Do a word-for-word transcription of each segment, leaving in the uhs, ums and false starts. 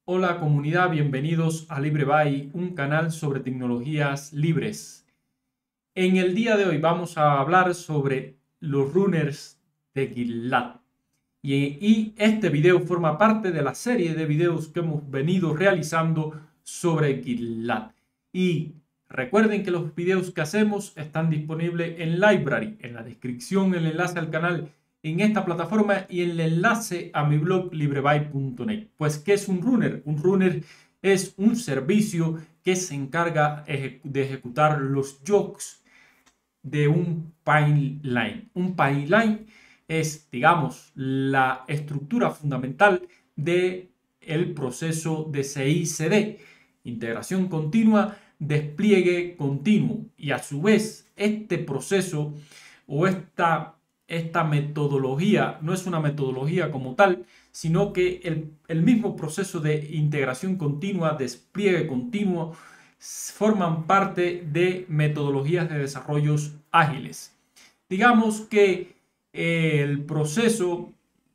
Hola comunidad, bienvenidos a LibreBuy, un canal sobre tecnologías libres. En el día de hoy vamos a hablar sobre los runners de GitLab. Y, y este video forma parte de la serie de videos que hemos venido realizando sobre GitLab. Y recuerden que los videos que hacemos están disponibles en Library, en la descripción, el enlace al canal en esta plataforma y el enlace a mi blog librebuy punto net. Pues, ¿qué es un runner? Un runner es un servicio que se encarga de ejecutar los jobs de un pipeline. Un pipeline es, digamos, la estructura fundamental del proceso de C I C D, integración continua, despliegue continuo. Y a su vez, este proceso o esta, esta metodología no es una metodología como tal, sino que el, el mismo proceso de integración continua, despliegue continuo, forman parte de metodologías de desarrollos ágiles. Digamos que eh, el proceso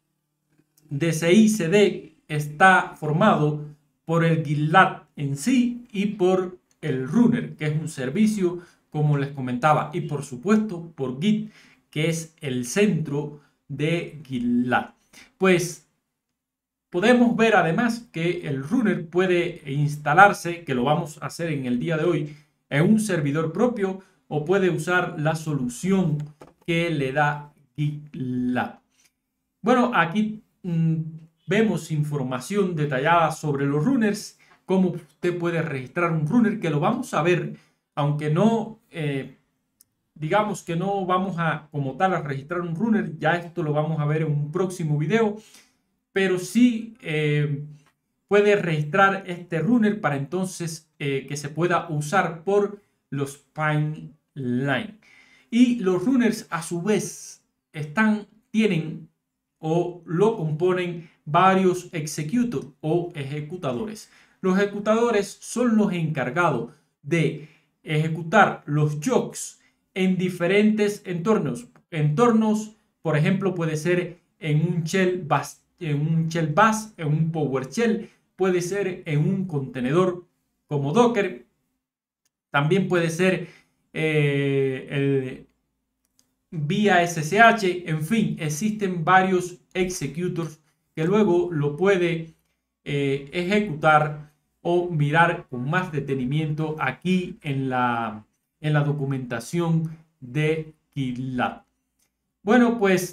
de C I C D está formado por el GitLab en sí y por el Runner, que es un servicio, como les comentaba, y por supuesto por Git, que es el centro de GitLab. Pues podemos ver además que el runner puede instalarse, que lo vamos a hacer en el día de hoy, en un servidor propio o puede usar la solución que le da GitLab. Bueno, aquí mmm, vemos información detallada sobre los runners, cómo usted puede registrar un runner, que lo vamos a ver, aunque no, eh, digamos que no vamos a como tal a registrar un runner, ya esto lo vamos a ver en un próximo video, pero sí eh, puede registrar este runner para entonces eh, que se pueda usar por los pipeline. Y los runners a su vez están, tienen o lo componen varios executors o ejecutadores. Los ejecutadores son los encargados de ejecutar los jobs en diferentes entornos. Entornos, por ejemplo, puede ser en un shell bastante en un shell bash, en un PowerShell, puede ser en un contenedor como Docker, también puede ser eh, el, vía S S H, en fin, existen varios executors que luego lo puede eh, ejecutar o mirar con más detenimiento aquí en la, en la documentación de GitLab. Bueno, pues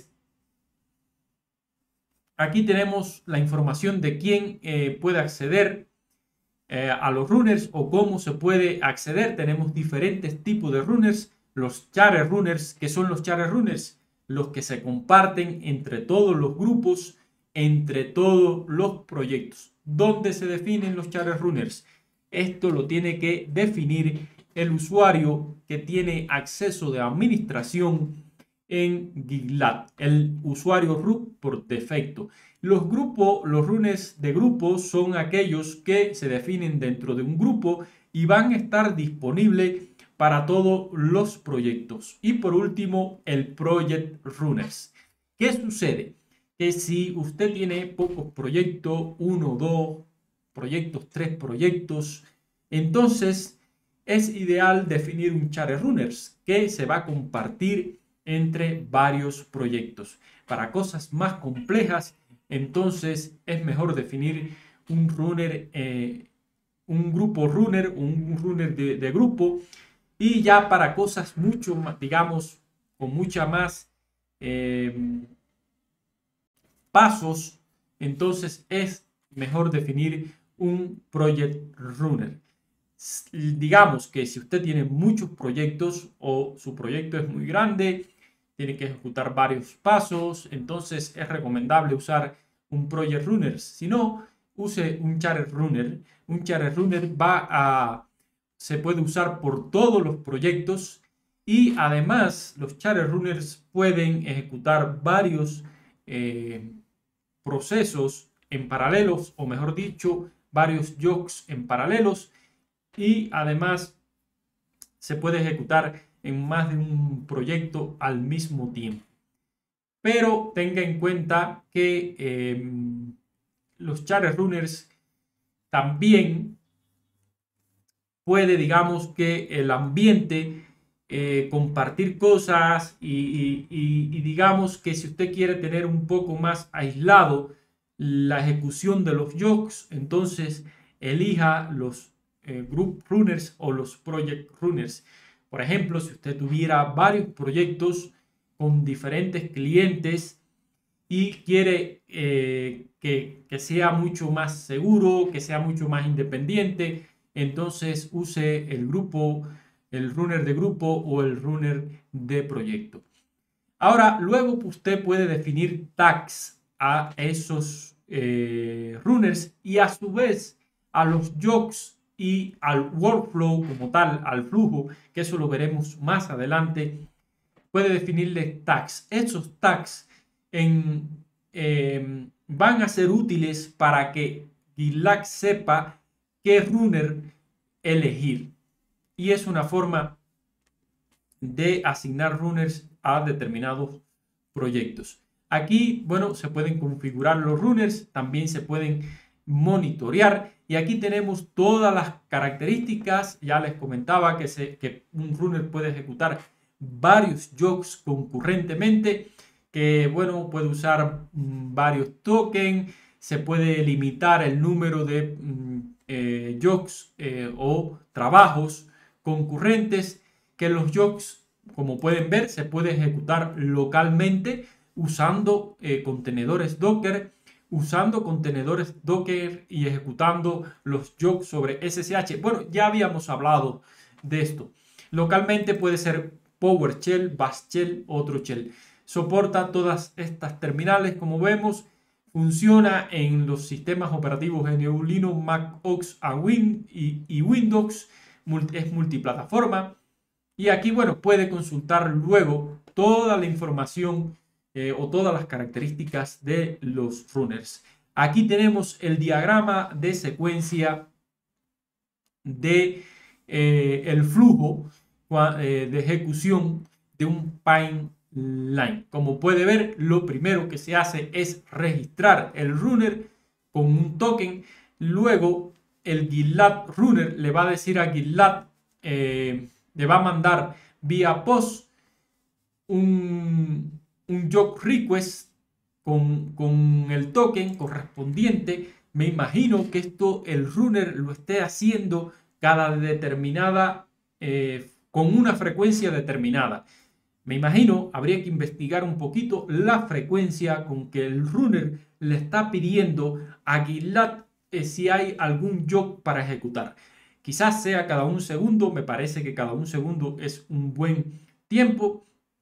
aquí tenemos la información de quién eh, puede acceder eh, a los runners o cómo se puede acceder. Tenemos diferentes tipos de runners. Los share runners, que son los share runners, los que se comparten entre todos los grupos, entre todos los proyectos. ¿Dónde se definen los share runners? Esto lo tiene que definir el usuario que tiene acceso de administración en GitLab, el usuario root por defecto. Los grupos, los runners de grupo son aquellos que se definen dentro de un grupo y van a estar disponibles para todos los proyectos. Y por último, el project runners. ¿Qué sucede? Que si usted tiene pocos proyectos, uno, dos proyectos, tres proyectos, entonces es ideal definir un share runners que se va a compartir entre varios proyectos. Para cosas más complejas, entonces es mejor definir un runner, eh, un grupo runner, un runner de, de grupo, y ya para cosas mucho más, digamos, con mucha más eh, pasos, entonces es mejor definir un project runner. Digamos que si usted tiene muchos proyectos o su proyecto es muy grande, tiene que ejecutar varios pasos, entonces es recomendable usar un project runner. Si no, use un share runner. Un share runner va a, se puede usar por todos los proyectos y además los share runners pueden ejecutar varios eh, procesos en paralelos, o mejor dicho, varios jobs en paralelos, y además se puede ejecutar en más de un proyecto al mismo tiempo. Pero tenga en cuenta que eh, los share runners también puede, digamos que el ambiente, eh, compartir cosas y, y, y, y digamos que si usted quiere tener un poco más aislado la ejecución de los jobs, entonces elija los eh, group runners o los project runners. Por ejemplo, si usted tuviera varios proyectos con diferentes clientes y quiere eh, que, que sea mucho más seguro, que sea mucho más independiente, entonces use el grupo, el runner de grupo o el runner de proyecto. Ahora, luego usted puede definir tags a esos eh, runners y a su vez a los jobs y al workflow como tal, al flujo, que eso lo veremos más adelante, puede definirle tags. Esos tags en, eh, van a ser útiles para que GitLab sepa qué runner elegir. Y es una forma de asignar runners a determinados proyectos. Aquí, bueno, se pueden configurar los runners, también se pueden monitorear y aquí tenemos todas las características. Ya les comentaba que, se, que un runner puede ejecutar varios jobs concurrentemente, que bueno, puede usar mmm, varios tokens, se puede limitar el número de mmm, eh, jobs eh, o trabajos concurrentes, que los jobs, como pueden ver, se puede ejecutar localmente usando eh, contenedores Docker, usando contenedores Docker y ejecutando los jobs sobre S S H. Bueno, ya habíamos hablado de esto. Localmente puede ser PowerShell, Bash Shell, otro shell. Soporta todas estas terminales, como vemos. Funciona en los sistemas operativos G N U Linux, Mac O S y, y Windows. Es multiplataforma. Y aquí, bueno, puede consultar luego toda la información eh, o todas las características de los runners. Aquí tenemos el diagrama de secuencia de eh, el flujo eh, de ejecución de un pipeline. Como puede ver, lo primero que se hace es registrar el runner con un token. Luego, el GitLab runner le va a decir a GitLab, eh, le va a mandar vía post un, un job request con, con el token correspondiente. Me imagino que esto el runner lo esté haciendo cada determinada, eh, con una frecuencia determinada. Me imagino, habría que investigar un poquito la frecuencia con que el runner le está pidiendo a GitLab eh, si hay algún job para ejecutar. Quizás sea cada un segundo, me parece que cada un segundo es un buen tiempo.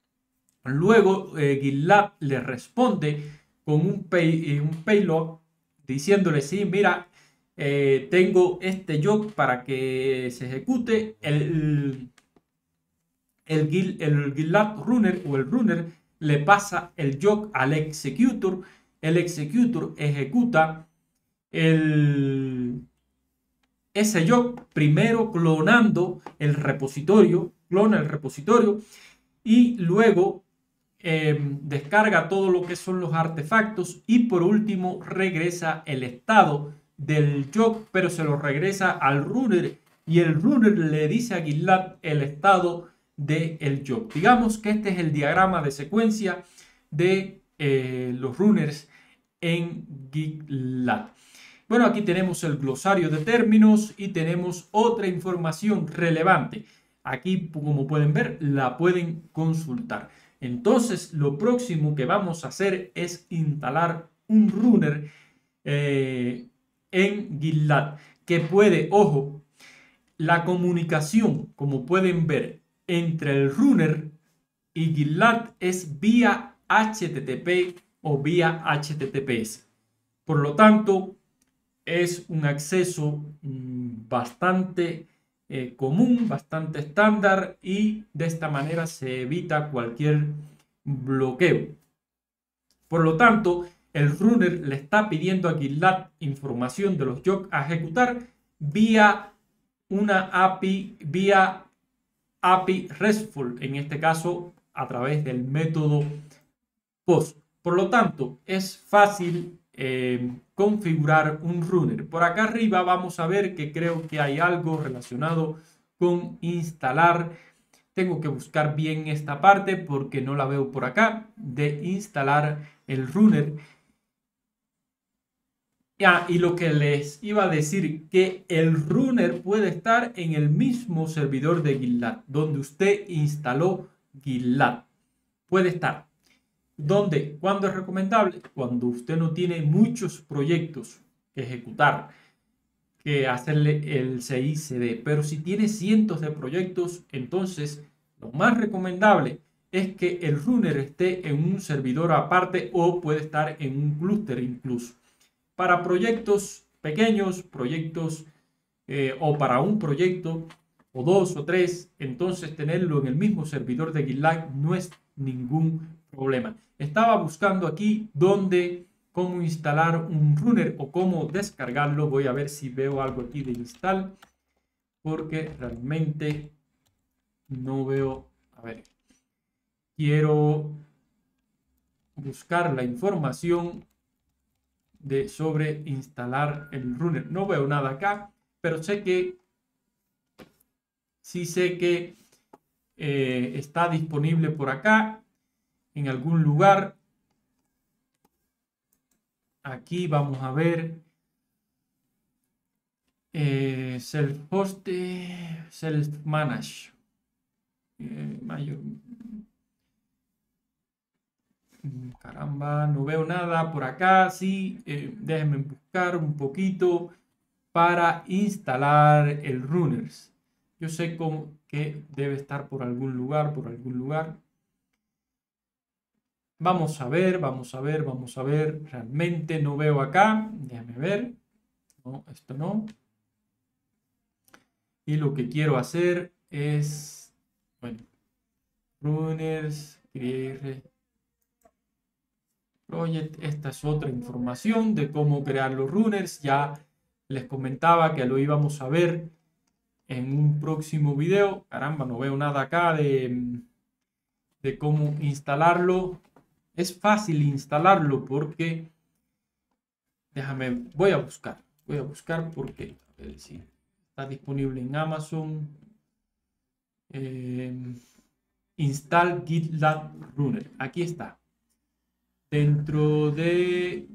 Luego eh, GitLab le responde con un, pay, un payload diciéndole, sí, mira, eh, tengo este job para que se ejecute. El, el, el GitLab runner o el runner le pasa el job al executor. El executor ejecuta el, ese job primero clonando el repositorio, clona el repositorio y luego eh, descarga todo lo que son los artefactos y por último regresa el estado del job, pero se lo regresa al runner y el runner le dice a GitLab el estado del job. Digamos que este es el diagrama de secuencia de eh, los runners en GitLab. Bueno, aquí tenemos el glosario de términos y tenemos otra información relevante. Aquí, como pueden ver, la pueden consultar. Entonces, lo próximo que vamos a hacer es instalar un runner eh, en GitLab que puede, ojo, la comunicación, como pueden ver, entre el runner y GitLab es vía H T T P o vía H T T P S. Por lo tanto, es un acceso mmm, bastante eh, común, bastante estándar y de esta manera se evita cualquier bloqueo. Por lo tanto, el runner le está pidiendo a GitLab información de los jobs a ejecutar vía una A P I, vía A P I RESTful, en este caso a través del método POST. Por lo tanto, es fácil eh, configurar un runner. Por acá arriba vamos a ver que creo que hay algo relacionado con instalar. Tengo que buscar bien esta parte porque no la veo por acá, de instalar el runner. Ah, y lo que les iba a decir, que el runner puede estar en el mismo servidor de GitLab, donde usted instaló GitLab. Puede estar. ¿Dónde? ¿Cuándo es recomendable? Cuando usted no tiene muchos proyectos que ejecutar, que hacerle el C I C D. Pero si tiene cientos de proyectos, entonces lo más recomendable es que el runner esté en un servidor aparte o puede estar en un clúster incluso. Para proyectos pequeños, proyectos eh, o para un proyecto o dos o tres, entonces tenerlo en el mismo servidor de GitLab no es ningún problema. Estaba buscando aquí dónde, cómo instalar un runner o cómo descargarlo. Voy a ver si veo algo aquí de install, porque realmente no veo. A ver, quiero buscar la información de sobre instalar el runner. No veo nada acá, pero sé que sí sé que eh, está disponible por acá en algún lugar. Aquí vamos a ver eh, self-host, self-manage. Eh, mayor. Caramba, no veo nada por acá. Sí, eh, déjenme buscar un poquito para instalar el runners. Yo sé cómo que debe estar por algún lugar, por algún lugar. Vamos a ver, vamos a ver, vamos a ver. Realmente no veo acá. Déjame ver. No, esto no. Y lo que quiero hacer es, bueno, runners, create project. Esta es otra información de cómo crear los runners. Ya les comentaba que lo íbamos a ver en un próximo video. Caramba, no veo nada acá de, de cómo instalarlo. Es fácil instalarlo porque, déjame, voy a buscar, voy a buscar porque, a ver si está disponible en Amazon. Eh, install GitLab Runner. Aquí está. Dentro de,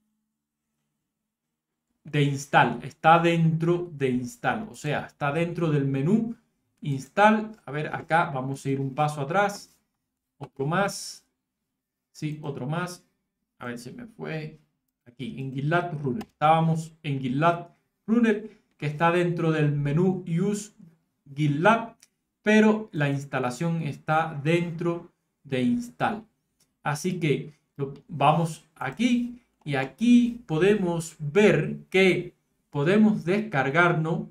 de install. Está dentro de install. O sea, está dentro del menú install. A ver, acá vamos a ir un paso atrás. Otro más. Sí, otro más. A ver si me fue. Aquí, en GitLab Runner. Estábamos en GitLab Runner, que está dentro del menú Use GitLab, pero la instalación está dentro de Install. Así que lo, vamos aquí y aquí podemos ver que podemos descargarnos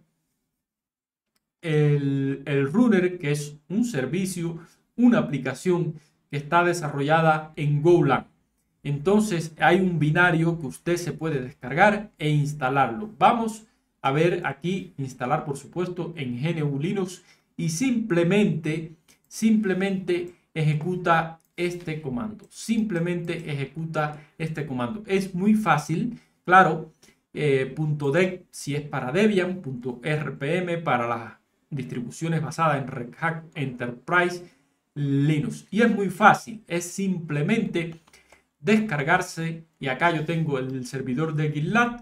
el, el Runner, que es un servicio, una aplicación que está desarrollada en Golang. Entonces hay un binario que usted se puede descargar e instalarlo. Vamos a ver aquí, instalar por supuesto en G N U Linux y simplemente, simplemente ejecuta este comando. Simplemente ejecuta este comando. Es muy fácil, claro, eh, .dec si es para Debian, .rpm para las distribuciones basadas en Red Hat Enterprise Linux. Y es muy fácil, es simplemente descargarse, y acá yo tengo el servidor de GitLab,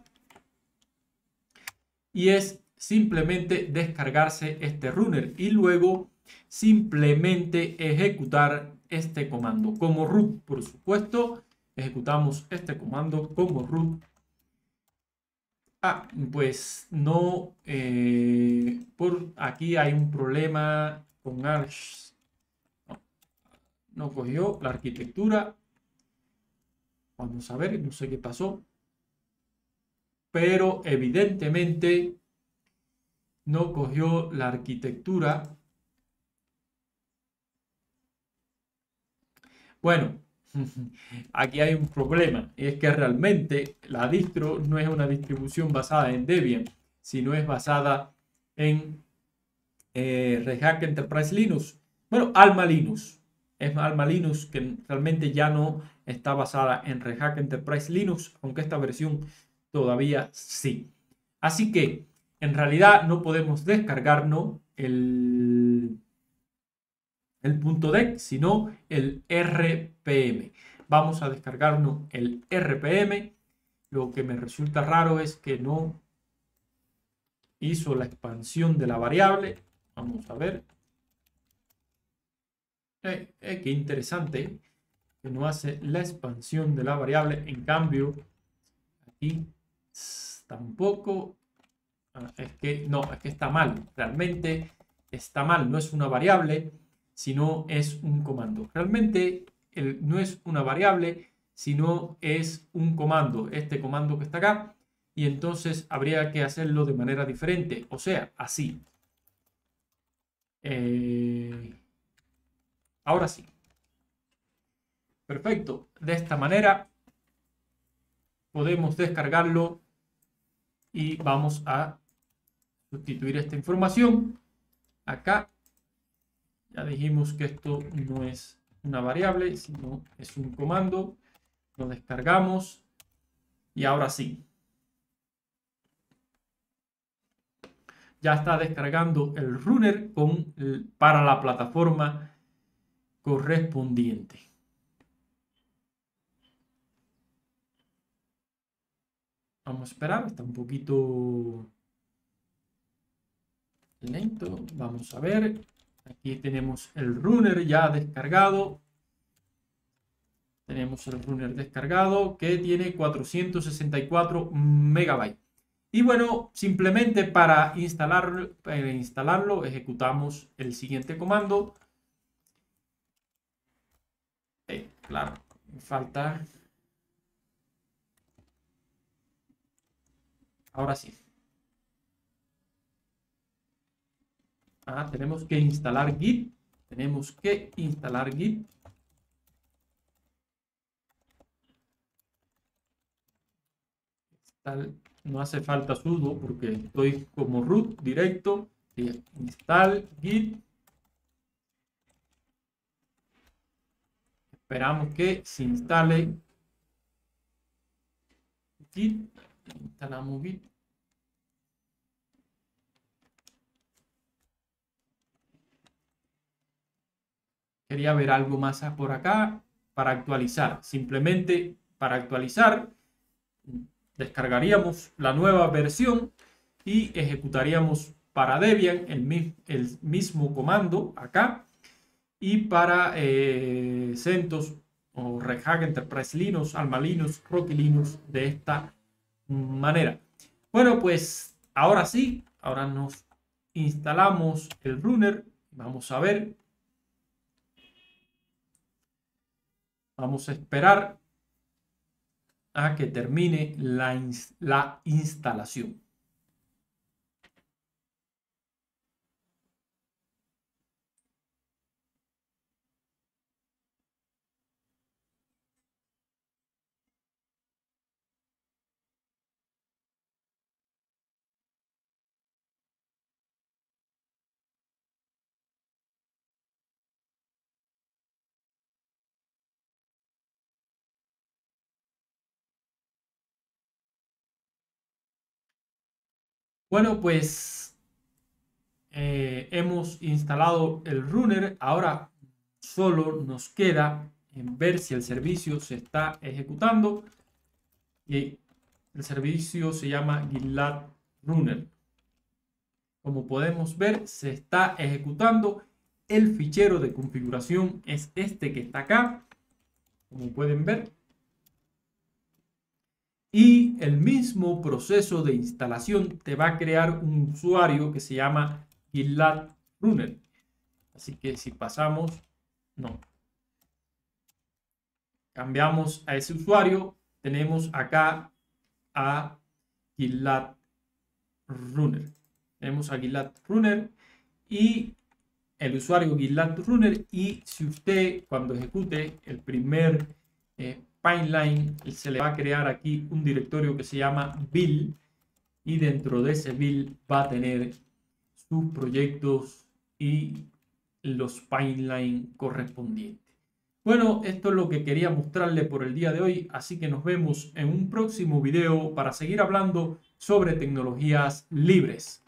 y es simplemente descargarse este runner y luego simplemente ejecutar este comando como root. Por supuesto, ejecutamos este comando como root. Ah, pues no, eh, por aquí hay un problema con Arch. No, no cogió la arquitectura. Vamos a ver, no sé qué pasó. Pero evidentemente no cogió la arquitectura. Bueno, aquí hay un problema. Y es que realmente la distro no es una distribución basada en Debian, sino es basada en eh, Red Hat Enterprise Linux. Bueno, Alma Linux. es Alma Linux, que realmente ya no está basada en Red Hat Enterprise Linux, aunque esta versión todavía sí. Así que en realidad no podemos descargarnos el, el punto D E C, sino el R P M. Vamos a descargarnos el R P M. Lo que me resulta raro es que no hizo la expansión de la variable. Vamos a ver. Eh, eh, qué interesante que no hace la expansión de la variable. En cambio, aquí tampoco. Ah, es que no, es que está mal. Realmente está mal. No es una variable, sino es un comando. Realmente el, no es una variable, sino es un comando. Este comando que está acá. Y entonces habría que hacerlo de manera diferente. O sea, así. Eh, ahora sí. Perfecto. De esta manera podemos descargarlo y vamos a sustituir esta información. Acá ya dijimos que esto no es una variable, sino es un comando. Lo descargamos y ahora sí. Ya está descargando el runner con, para la plataforma correspondiente. Vamos a esperar, está un poquito lento. Vamos a ver. Aquí tenemos el runner ya descargado. Tenemos el runner descargado que tiene cuatrocientos sesenta y cuatro megabytes. Y bueno, simplemente para, instalar, para instalarlo ejecutamos el siguiente comando. Eh, claro, me falta. Ahora sí. Ah, tenemos que instalar Git. Tenemos que instalar Git. No hace falta sudo porque estoy como root directo. Install Git. Esperamos que se instale Git. Instalamos Git. Quería ver algo más por acá para actualizar. Simplemente para actualizar, descargaríamos la nueva versión y ejecutaríamos para Debian el, el mismo comando acá. Y para eh, CentOS o Red Hat Enterprise Linux, Alma Linux, Rocky Linux de esta manera. Bueno, pues ahora sí, ahora nos instalamos el runner. Vamos a ver. Vamos a esperar a que termine la, ins la instalación. Bueno, pues eh, hemos instalado el runner. Ahora solo nos queda en ver si el servicio se está ejecutando. Y el servicio se llama GitLab Runner. Como podemos ver, se está ejecutando. El fichero de configuración es este que está acá. Como pueden ver. Y el mismo proceso de instalación te va a crear un usuario que se llama GitLab Runner. Así que si pasamos, no. Cambiamos a ese usuario, tenemos acá a GitLab Runner. Tenemos a GitLab Runner y el usuario GitLab Runner. Y si usted cuando ejecute el primer eh, pipeline, se le va a crear aquí un directorio que se llama build y dentro de ese build va a tener sus proyectos y los pipeline correspondientes. Bueno, esto es lo que quería mostrarle por el día de hoy, así que nos vemos en un próximo video para seguir hablando sobre tecnologías libres.